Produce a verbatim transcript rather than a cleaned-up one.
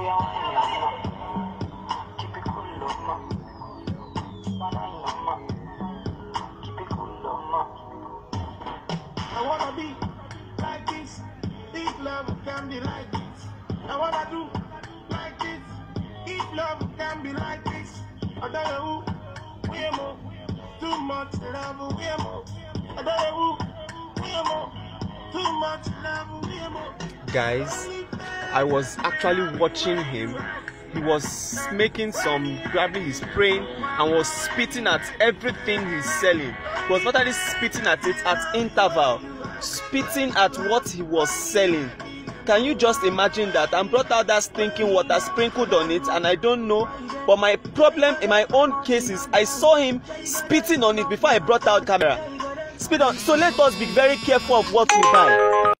I wanna be like this, if love can be like this. I wanna do like this, if love can be like this. I don't know who, we more, too much love, we more. I don't know who, we more, too much love, we more. Guys, I was actually watching him. He was making some, grabbing his brain and was spitting at everything he's selling. He was not only spitting at it at interval, spitting at what he was selling. Can you just imagine that? And brought out that stinking water sprinkled on it, and I don't know. But my problem in my own case is I saw him spitting on it before I brought out camera. Spit on. So let us be very careful of what we buy.